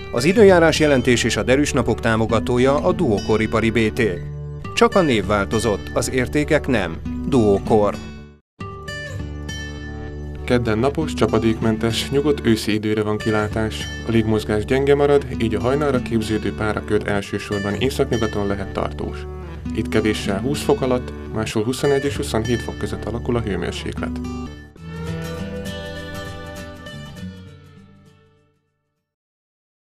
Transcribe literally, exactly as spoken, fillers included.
Az időjárás jelentés és a derűs napok támogatója a Duokor Ipari bé té. Csak a név változott, az értékek nem. Duokor. Kedden napos, csapadékmentes, nyugodt őszi időre van kilátás. A légmozgás gyenge marad, így a hajnalra képződő páraköd elsősorban északnyugaton lehet tartós. Itt kevéssel húsz fok alatt, máshol huszonegy és huszonhét fok között alakul a hőmérséklet.